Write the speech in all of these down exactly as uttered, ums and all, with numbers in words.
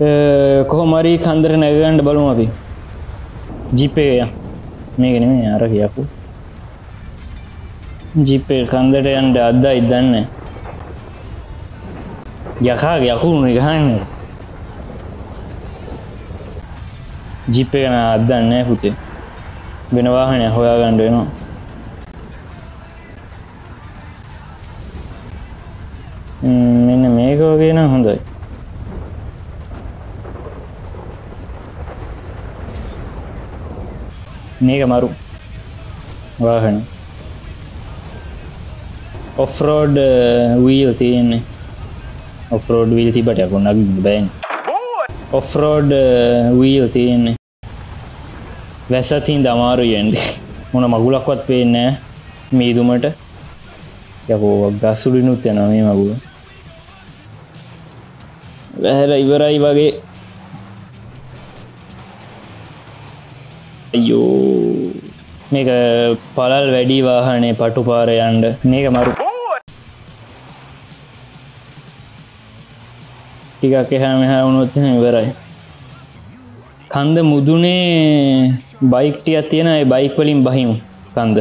කොහොම හරි කන්දට නැග ගන්න බලමු අපි. ජීප් එක යන්න. මේක නෙමෙයි අර කියපු. ජීප් එක කන්දට යන්න අද්දයි දන්නේ. යකාගේ යකුනේ ගහන්නේ. ජීප් එක නා අද්දන්නේ නැහැ පුතේ. වෙන වාහනයක් හොයාගන්න වෙනවා. මෙන්න මේක වගේ නම් හොඳයි. මේක මරු වාහන. ඔෆ් රෝඩ් වීල් තියෙන්නේ. ඔෆ් රෝඩ් වීල් තිබට යකෝ නගින්න බෑනේ. ඔෆ් රෝඩ් වීල් තියෙන්නේ. වැස්සතින් දමාරුයි යන්නේ. මොන මගුලක්වත් පේන්නේ නැහැ මීදුමට. යකෝ ගස්සුලිනුත් යනවා මේ මගුල. වැහැලා ඉවරයි වගේ. අයියෝ මේක පළල් වැඩි වාහනේ පටු පාරේ යන්න. මේක මරු. ටිකක් එහා මෙහා වුණොත් එහෙනම් ඉවරයි. කන්ද මුදුනේ බයික් ටිකක් තියෙනවා. ඒ බයික් වලින් බහිමු කන්ද.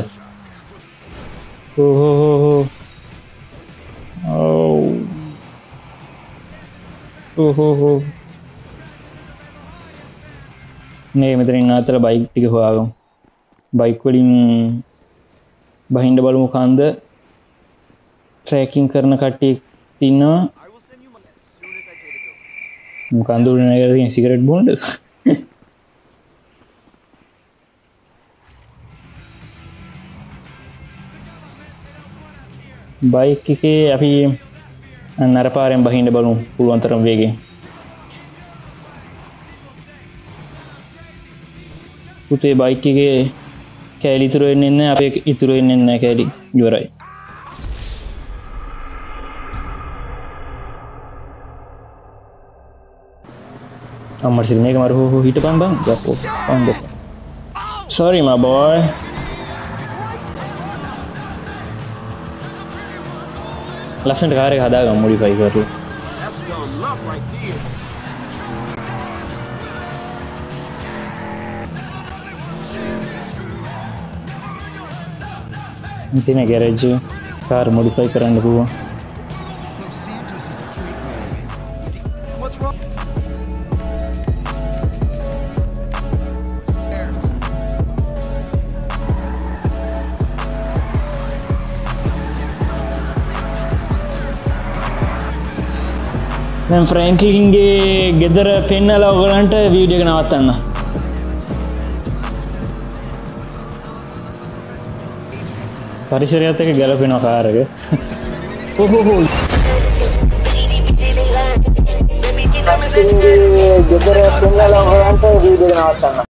ඕහෝ ඕ ඕහෝ මේ මෙතනින් ආතල බයික් ටික හොයාගමු. බයික් වලින් බහින්න බලමු කන්ද. ට්‍රැකින් කරන කට්ටිය ඉන්නවා. මොකන්ද උඩ නැගලා තියෙන සිගරට් බොන්නද? බයික් එකේ අපි අර පාරෙන් බහින්න බලමු පුළුවන් තරම් වේගෙන්. පුතේ බයික් එකේ කෑලි ඉතුරු වෙන්නේ නැහැ. අපේ ඉතුරු වෙන්නේ නැහැ කෑලි. ඉවරයි. අම්මා සිල් මේක මර හො හො හිටපන් බං. යපෝ. පන් දෙක. Sorry my boy. ලස්සනට කාර් එක හදාගමු මොඩිෆයි කරලා. ඉතින් ගෑරේජ් කාර් මොඩිෆයි කරන්න පුළුවන්. දැන් ෆ්‍රැන්ක්ලින්ගේ ගෙදර පෙන්නලා ඔයගලන්ට වීඩියෝ එක නවත්තන්න. පරිසරයත් එක්ක ගැලපෙන කාර් එක. ඔහොහො. ගෙදර පෙන්නලා ඔයගලන්ට වීඩියෝ එක නවත්තන්න.